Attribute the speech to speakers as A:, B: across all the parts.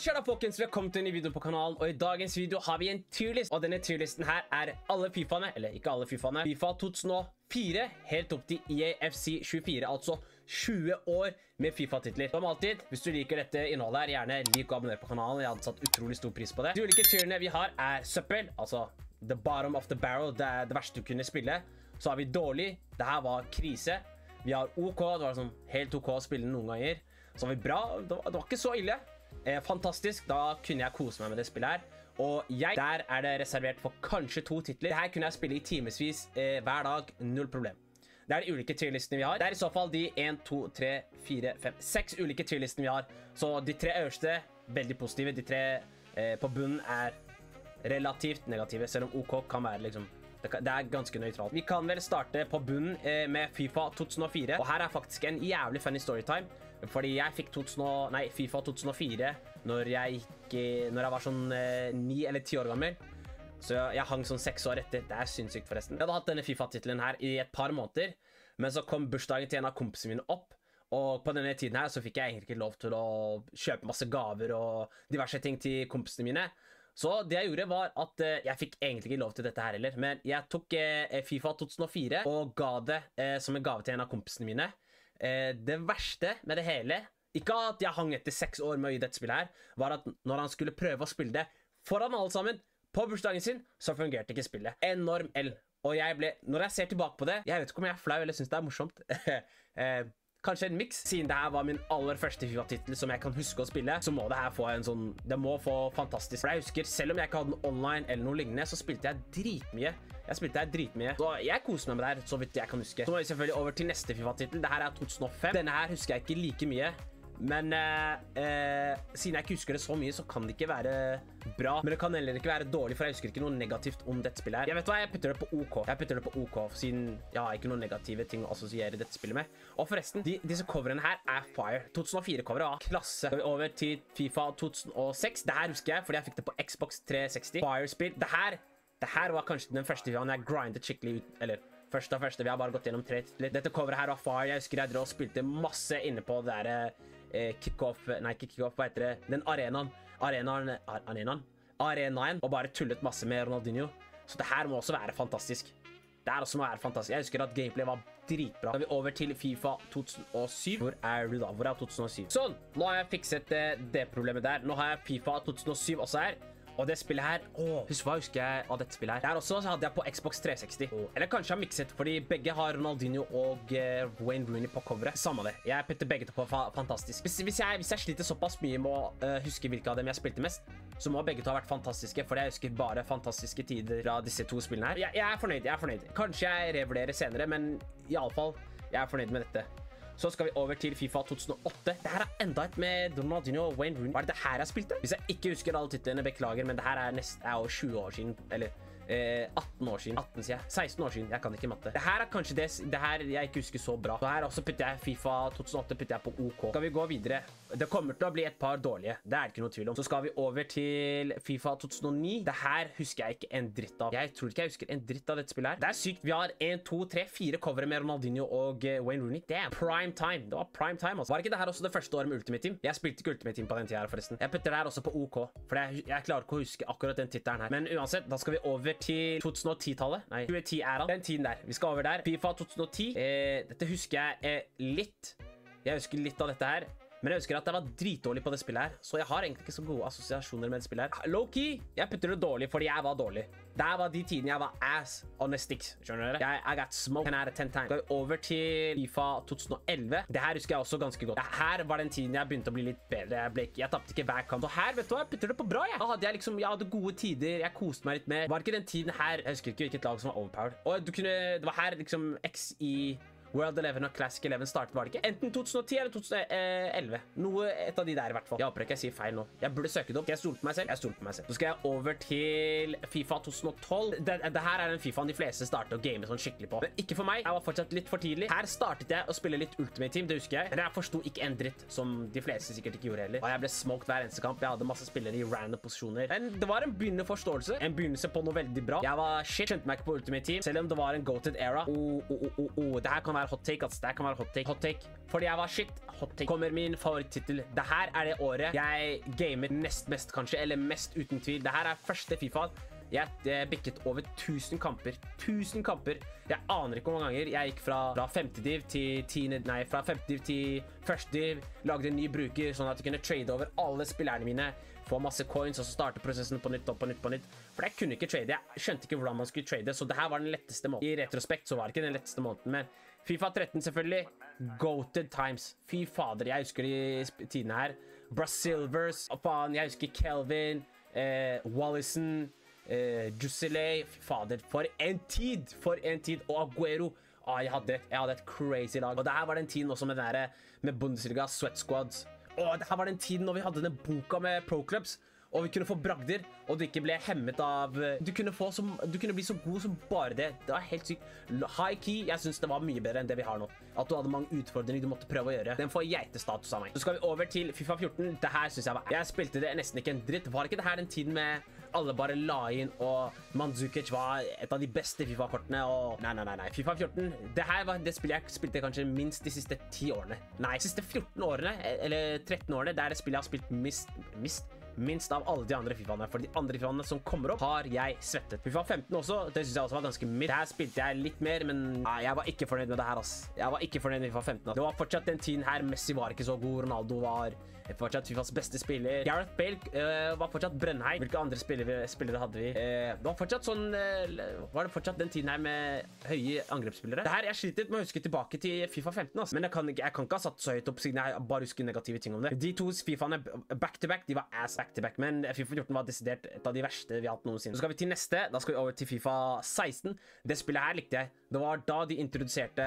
A: skjer da, folkens? Velkommen til en ny video på kanalen. Og i dagens video har vi en tierlist. Og denne tierlisten her er alle FIFAene, eller ikke alle FIFAene, FIFA 2004 helt opp til EAFC 24, altså 20 år med FIFA-titler. Som alltid, hvis du liker dette innholdet her, gjerne lik og abonner på kanalen. Jeg hadde satt utrolig stor pris på det. De ulike tierene vi har er søppel, altså the bottom of the barrel, det er det verste du kunne spille. Så har vi dårlig, det her var krise. Vi har OK, det var sånn helt OK å spille noen ganger. Så har vi bra, det var ikke så ille. Fantastisk, da kunne jeg kose meg med det spillet her. Og der er det reservert for kanskje 2 titler. Dette kunne jeg spille i timesvis hver dag, null problem. Det er de ulike tierlistene vi har. Det er i så fall de 1, 2, 3, 4, 5, 6 ulike tierlistene vi har. Så de 3 øverste, veldig positive. De 3 på bunnen er relativt negative, selv om OK kan være liksom... Det er ganske nøytralt. Vi kan vel starte på bunnen med FIFA 2004. Og her er faktisk en jævlig funny storytime. Fordi jeg fikk FIFA 2004 når jeg var sånn 9 eller 10 år gammel. Så jeg hang sånn 6 år etter. Det er sinnssykt forresten. Jeg hadde hatt denne FIFA-titlen her i et par måneder. Men så kom bursdagen til en av kompisene mine opp. Og på denne tiden her så fikk jeg egentlig ikke lov til å kjøpe masse gaver og diverse ting til kompisene mine. Så det jeg gjorde var at jeg fikk egentlig ikke lov til dette her heller. Men jeg tok FIFA 2004 og ga det som en gave til en av kompisene mine. Det verste med det hele, ikke at jeg hang etter 6 år med å gi dette spillet her, var at når han skulle prøve å spille det foran alle sammen på bursdagen sin, så fungerte ikke spillet. Enorm L. Og når jeg ser tilbake på det, jeg vet ikke om jeg er flau eller synes det er morsomt. Kanskje en mix. Siden det her var min aller første FIFA-titel som jeg kan huske å spille, så må det her få en sånn... Det må få fantastisk. For jeg husker, selv om jeg ikke hadde den online eller noe lignende, så spilte jeg dritmye. Så jeg koser meg med det her, så vidt jeg kan huske. Så må vi selvfølgelig over til neste FIFA-titel. Dette er 2005. Denne her husker jeg ikke like mye. Men siden jeg ikke husker det så mye, så kan det ikke være bra. Men det kan heller ikke være dårlig, for jeg husker ikke noe negativt om dette spillet her. Jeg vet hva, jeg putter det på OK. Jeg putter det på OK, siden jeg har ikke noen negative ting å assosiere dette spillet med. Og forresten, disse coverene her er fire. 2004-coveret var klasse. Så vi over til FIFA 2006. Det her husker jeg, fordi jeg fikk det på Xbox 360. Fire-spill. Det her var kanskje den første videoen jeg grindet skikkelig ut, eller... Første, vi har bare gått gjennom 3 titler. Dette coveret her var fire. Jeg husker jeg spilte masse inne på det der kickoff, nei ikke kickoff, hva heter det? Den arenaen, og bare tullet masse med Ronaldinho. Så det her må også være fantastisk. Jeg husker at gameplay var dritbra. Da er vi over til FIFA 2007. Hvor er du da? Hvor er 2007? Sånn, nå har jeg fikset det problemet der. Nå har jeg FIFA 2007 også her. Og det spillet her, hva husker jeg av dette spillet her? Der også så hadde jeg på Xbox 360. Eller kanskje jeg har mixet, fordi begge har Ronaldinho og Wayne Rooney på coveret. Samme det. Jeg putter begge to på fantastisk. Hvis jeg sliter såpass mye med å huske hvilke av dem jeg spilte mest, så må begge to ha vært fantastiske, for jeg husker bare fantastiske tider fra disse 2 spillene her. Jeg er fornøyd. Kanskje jeg revurderer senere, men i alle fall, jeg er fornøyd med dette. Så skal vi over til FIFA 2008. Dette er enda et med Ronaldinho og Wayne Rooney. Hva er det her jeg spilte? Hvis jeg ikke husker alle titlene, beklager, men det her er jo 20 år siden, eller 18 år siden. 18 sier jeg. 16 år siden. Jeg kan ikke matte. Det her er kanskje det her jeg ikke husker så bra. Så her også putter jeg FIFA 2008 putter jeg på OK. Skal vi gå videre? Det kommer til å bli et par dårlige. Det er ikke noe tvil om. Så skal vi over til FIFA 2009. Det her husker jeg ikke en dritt av. Jeg tror ikke jeg husker en dritt av dette spillet her. Det er sykt. Vi har 1, 2, 3, 4 covere med Ronaldinho og Wayne Rooney. Damn. Prime time. Det var prime time, altså. Var ikke det her også det første året med Ultimate Team? Jeg spilte ikke Ultimate Team på den tiden her, forresten. Jeg putter det her også på OK, for jeg klarer ikke å huske akkurat den tittelen her. Men uansett, da skal vi over til 2010-tallet. Nei, 2010-æraen. Den tiden der. Vi skal over der. FIFA 2010. Dette husker jeg litt. Jeg husker litt av dette her. Men jeg husker at jeg var dritdårlig på det spillet her. Så jeg har egentlig ikke så gode assosiasjoner med det spillet her. Low-key, jeg putter det dårlig fordi jeg var dårlig. Det var de tidene jeg var ass on the sticks. Skjønner dere? I got smoked 10 out of 10 times. Skal vi over til FIFA 2011. Det her husker jeg også ganske godt. Her var den tiden jeg begynte å bli litt bedre. Jeg tappte ikke hver kamp. Så her, vet du hva, jeg putter det på bra, jeg. Da hadde jeg hadde gode tider. Jeg koste meg litt med. Var ikke den tiden her, jeg husker ikke hvilket lag som var overpowered. Og det var her XI World 11 og Classic 11 startet, var det ikke? Enten 2010 eller 2011. Et av de der i hvert fall. Jeg håper ikke jeg sier feil nå. Jeg burde søke det opp. Jeg stolte på meg selv. Så skal jeg over til FIFA 2012. Det her er den FIFAen de fleste starter å game sånn skikkelig på. Men ikke for meg. Jeg var fortsatt litt for tidlig. Her startet jeg å spille litt Ultimate Team, det husker jeg. Men jeg forstod ikke en dritt, som de fleste sikkert ikke gjorde heller. Og jeg ble smoked hver eneste kamp. Jeg hadde masse spillere i random posisjoner. Men det var en begynnende forståelse. En begynnelse på noe veldig bra. Jeg var shit. Skjønte meg ikke på Ultimate Team, selv om det var en goated era. Det her kan være hot take, altså. Det kan være hot take. Hot take. Fordi jeg var shit. Hot take. Kommer min favoritttitel. Det her er det året jeg gamet nest mest, kanskje, eller mest uten tvil. Det her er første FIFA. Jeg bikket over 1000 kamper. 1000 kamper. Jeg aner ikke hvor mange ganger jeg gikk fra 50 div til 10, nei, fra 50 div til første div, lagde en ny bruker, sånn at jeg kunne trade over alle spillerne mine, få masse coins, og så starte prosessen på nytt og på nytt på nytt. For jeg kunne ikke trade. Jeg skjønte ikke hvordan man skulle trade, så det her var den letteste måten. I retrospekt så var det ikke den letteste måten, men FIFA 13 selvfølgelig. Goated times. Fy fader, jeg husker de tidene her. Brasilvers, faen, jeg husker Kelvin, Wallison, Jusilei, fader, for en tid, og Aguero. Jeg hadde et crazy lag. Og det her var den tiden også med Bundesliga, Sweat Squads. Det her var den tiden når vi hadde den boka med Pro Clubs, og vi kunne få bragder, og du ikke ble hemmet av... Du kunne bli så god som bare det. Det var helt sykt. High key, jeg synes det var mye bedre enn det vi har nå. At du hadde mange utfordringer du måtte prøve å gjøre. Den får geitestatus av meg. Så skal vi over til FIFA 14. Det her synes jeg var... Jeg spilte det nesten ikke en dritt. Var ikke det her den tiden med... Alle bare la inn, og Mandzukic var et av de beste FIFA-kortene, og... Nei. FIFA 14, det her var det spillet jeg spilte kanskje minst de siste 10 årene. Nei, de siste 14 årene, eller 13 årene, det er det spillet jeg har spilt minst av alle de andre FIFA-ene. For de andre FIFA-ene som kommer opp, har jeg svettet. FIFA 15 også, det synes jeg også var ganske midt. Det her spilte jeg litt mer, men jeg var ikke fornøyd med det her, ass. Jeg var ikke fornøyd med FIFA 15. Det var fortsatt den tiden her, Messi var ikke så god, Ronaldo var... fortsatt FIFAs beste spiller. Gareth Bale var fortsatt brennheit. Hvilke andre spillere hadde vi? Det var fortsatt sånn... Var det fortsatt den tiden her med høye angrepsspillere? Det her, jeg sliter med å huske tilbake til FIFA 15, altså. Men jeg kan ikke ha satt så høyt opp, siden jeg bare husker negative ting om det. De to FIFAene back-to-back, de var ass back-to-back, men FIFA 14 var desidert et av de verste vi har hatt noensinne. Så skal vi til neste, da skal vi over til FIFA 16. Det spillet her likte jeg. Det var da de introduserte...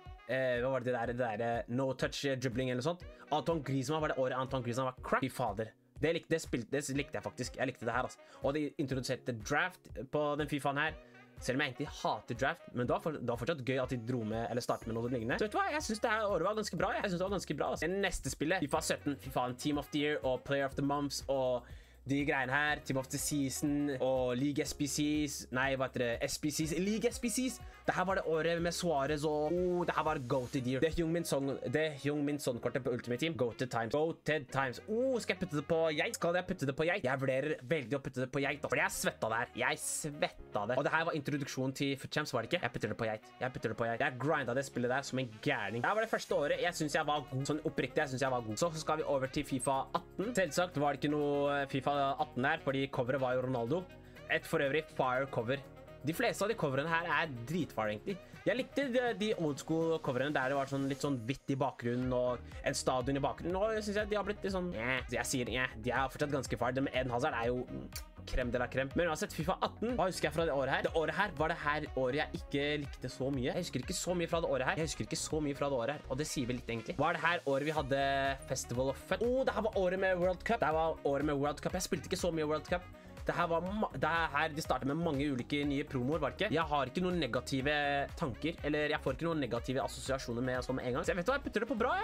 A: hva var det der no touch dribbling eller noe sånt. Antoine Griezmann var det året Antoine Griezmann var crack. Fy fader. Det likte jeg faktisk. Jeg likte det her, altså. Og de introduserte draft på den FIFAen her. Selv om jeg egentlig hater draft, men det var fortsatt gøy at de dro med, eller startet med noe lignende. Så vet du hva, jeg synes det her året var ganske bra. Jeg synes det var ganske bra, altså. Neste spillet, FIFA 17, FIFAen Team of the Year og Player of the Month og... De greiene her, Team of the Season og League SBCs, nei, hva heter det, SBCs, League SBCs. Det her var det året med Suarez og, det her var Goated Year. Det Heung-min Son-kortet på Ultimate Team, Goated Times. Skal jeg putte det på geit? Skal jeg putte det på geit? Jeg vurderer veldig å putte det på geit, da. Fordi jeg svetta det her. Jeg svetta det. Og det her var introduksjonen til Foot Champs, var det ikke? Jeg putter det på geit. Jeg grinda det spillet der som en gærning. Det her var det første året jeg synes jeg var god. Sånn oppriktig, jeg synes jeg var god. Så skal vi over til FIFA 18. Selvsagt var det ikke noe FIFA 18 her, fordi coveret var jo Ronaldo. Et for øvrig fire cover. De fleste av de coverene her er dritfire, egentlig. Jeg likte de old school coverene der det var sånn litt sånn hvitt i bakgrunnen og en stadion i bakgrunnen. Nå synes jeg de har blitt litt sånn... Jeg sier, de er fortsatt ganske fire. Det med Eden Hazard er jo krem de la krem. Men uansett, FIFA 18, hva husker jeg fra det året her? Det året her var det her året jeg ikke likte så mye. Jeg husker ikke så mye fra det året her. Og det sier vi litt, egentlig. Var det her året vi hadde Festival of Fun? Det her var året med World Cup. Jeg spilte ikke så mye World Cup. Det her de startet med mange ulike nye promoer, var det ikke? Jeg har ikke noen negative tanker, eller jeg får ikke noen negative assosiasjoner med sånn med en gang. Så jeg vet hva, jeg putter det på bra,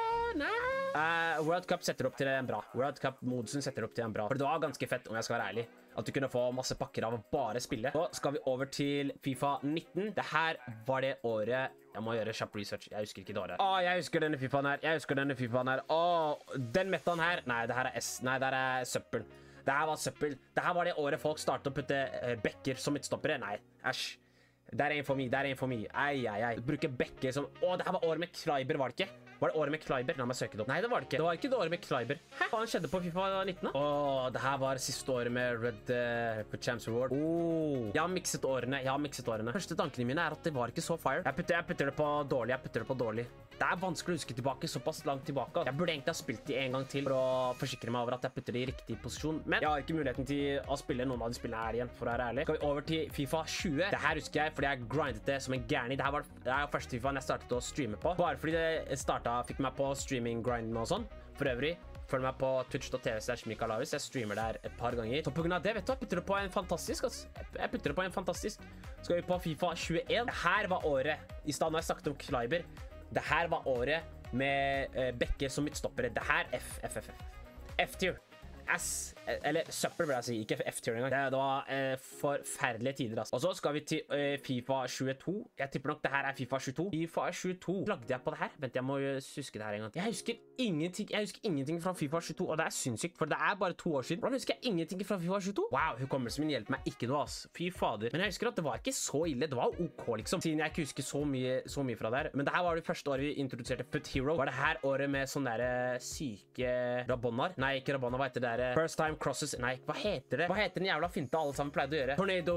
A: World Cup setter opp til en bra. World Cup-modusen setter opp til en bra. For det var ganske fett, om jeg skal være ærlig, at du kunne få masse pakker av å bare spille. Så skal vi over til FIFA 19. Det her var det året... Jeg må gjøre kjapp research. Jeg husker ikke det året. Jeg husker denne FIFAen her. Den metaen her. Nei, det her er Nei, det her er søppel. Det her var søppel. Det her var det året folk startet å putte bekker som midtstoppere. Nei, æsj. Det er en for mye. Ei. Bruke bekker som... det her var året med Kleiber, var det ikke? Var det året med Kleiber? La meg søke det opp. Nei, det var det ikke. Det var ikke det året med Kleiber. Hæ? Hva skjedde på FIFA 19 da? Det her var siste året med Red Champs Award. Jeg har mikset årene. Første tankene mine er at det var ikke så fire. Jeg putter det på dårlig. Det er vanskelig å huske tilbake, såpass langt tilbake. Jeg burde egentlig ha spilt de en gang til for å forsikre meg over at jeg putter det i riktig posisjon. Men jeg har ikke muligheten til å spille noen av de spillene her igjen, for å være ærlig. Skal vi over til FIFA 20. Det her husker jeg, fordi jeg grindet det som en gærning. Det er første FIFA jeg startet å streame på. Bare fordi det fikk meg på streaming-grinden og sånn. For øvrig, følg meg på twitch.tv/Mikalaris. Jeg streamer der et par ganger. Så på grunn av det, vet du, jeg putter det på en fantastisk, Skal vi på FIFA 21. Her var året, i stedet når jeg snakket om Kleiber, det her var året med bekker som midtstoppere. Det her F-tier. ass. Eller søppel vil jeg si, ikke F-tier engang. Det var forferdelige tider, altså. Og så skal vi til FIFA 22. Jeg tipper nok det her er FIFA 22. FIFA 22. Lagde jeg på det her? Vent, jeg må huske det her en gang. Jeg husker ingenting fra FIFA 22, og det er sinnssykt, for det er bare 2 år siden. Hvordan husker jeg ingenting fra FIFA 22? Wow, hukommelsen min hjelper meg ikke noe, ass. Fy fader. Men jeg husker at det var ikke så ille. Det var ok, liksom. Siden jeg ikke husker så mye fra der. Men det her var det første året vi introduserte Foot Hero. Var det her året med sånne der syke Rabonnar? Nei, ikke Rabonnar, hva heter det der? First time crosses. Nei, hva heter det? Hva heter den jævla finta alle sammen pleide å gjøre?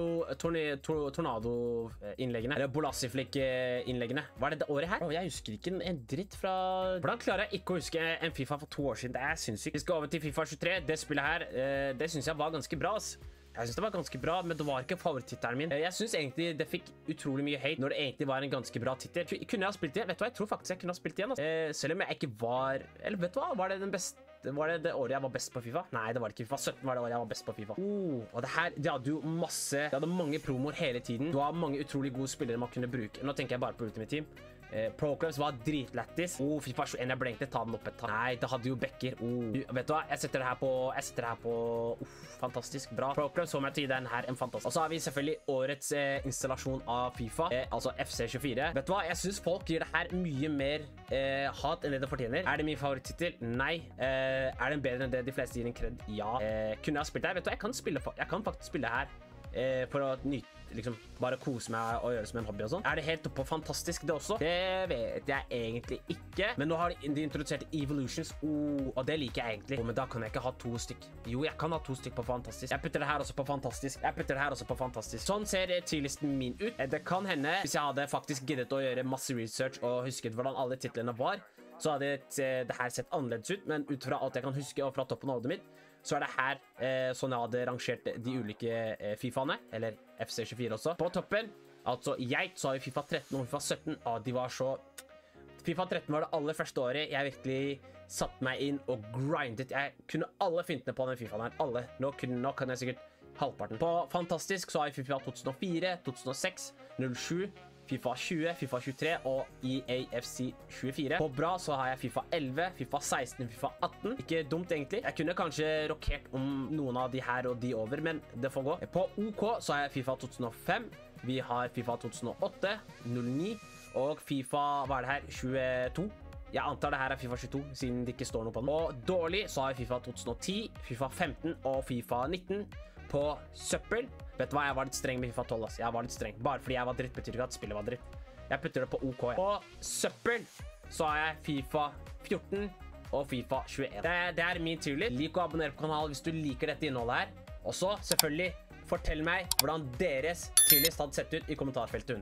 A: Tornado-innleggene. Eller Bolasiflik-innleggene. Hva er det året her? Jeg husker ikke en dritt fra... Hvordan klarer jeg ikke å huske en FIFA for 2 år siden? Det er sinnssykt. Vi skal over til FIFA 23. Det spillet her, det synes jeg var ganske bra, ass. Jeg synes det var ganske bra, men det var ikke favorittittelen min. Jeg synes egentlig det fikk utrolig mye hate når det egentlig var en ganske bra tittel. Kunne jeg ha spilt det? Vet du hva? Jeg tror faktisk jeg kunne ha spilt det igjen, altså. Selv om jeg ikke var... Eller vet du hva? Var det den beste... Var det året jeg var best på FIFA? Nei, det var ikke FIFA. 17 var det året jeg var best på FIFA. Og det her, de hadde jo masse... De hadde mange promoer hele tiden. Du har mange utrolig gode spillere man kunne bruke. Nå tenker jeg bare på Ultimate Team. Pro Clubs var dritlættis. FIFA 21, jeg ble egentlig ta den opp et tak. Nei, det hadde jo Becker. Vet du hva? Jeg setter det her på... fantastisk bra. Pro Clubs, så må jeg til den her en fantastisk. Og så har vi selvfølgelig årets installasjon av FIFA, altså FC24. Vet du hva? Jeg synes folk gir det her mye mer hat enn det det fortjener. Er det min favorittittel? Nei. Er den bedre enn det de fleste gir en kred? Ja. Kunne jeg spilt det her? Vet du, jeg kan faktisk spille her for å nyte, liksom, bare kose meg og gjøre det som en hobby og sånn. Er det helt oppe og fantastisk det også? Det vet jeg egentlig ikke. Men nå har de introdusert Evolutions, og det liker jeg egentlig. Men da kan jeg ikke ha 2 stykk. Jo, jeg kan ha 2 stykk på fantastisk. Jeg putter det her også på fantastisk. Jeg putter det her også på fantastisk. Sånn ser tierlisten min ut. Det kan hende, hvis jeg hadde faktisk giddet å gjøre masse research og husket hvordan alle titlene var, så hadde det her sett annerledes ut, men ut fra alt jeg kan huske og fra toppen av hodet mitt, så er det her sånn jeg hadde rangert de ulike FIFAene, eller FC24 også. På toppen, altså så har vi FIFA 13 og FIFA 17, de var så... FIFA 13 var det aller første året jeg virkelig satt meg inn og grindet. Jeg kunne alle fintene på den FIFAen her, alle. Nå kan jeg sikkert halvparten. På fantastisk så har vi FIFA 2004, 2006, 07, FIFA 20, FIFA 23 og EAFC 24. På bra så har jeg FIFA 11, FIFA 16, FIFA 18. Ikke dumt egentlig. Jeg kunne kanskje rokert om noen av de her og de over, men det får gå. På OK så har jeg FIFA 2005. Vi har FIFA 2008, 09 og FIFA, hva er det her, 22. Jeg antar det her er FIFA 22, siden det ikke står noe på den. Og dårlig så har jeg FIFA 2010, FIFA 15 og FIFA 19. På søppel, vet du hva, jeg var litt streng med FIFA 12, ass. Jeg var litt streng. Bare fordi jeg var dritt, betyr ikke at spillet var dritt. Jeg putter det på OK. På søppel så har jeg FIFA 14 og FIFA 21. Det er min tierlist. Lik å abonnere på kanalen hvis du liker dette innholdet her. Og så, selvfølgelig, fortell meg hvordan deres tierlist hadde sett ut i kommentarfeltet.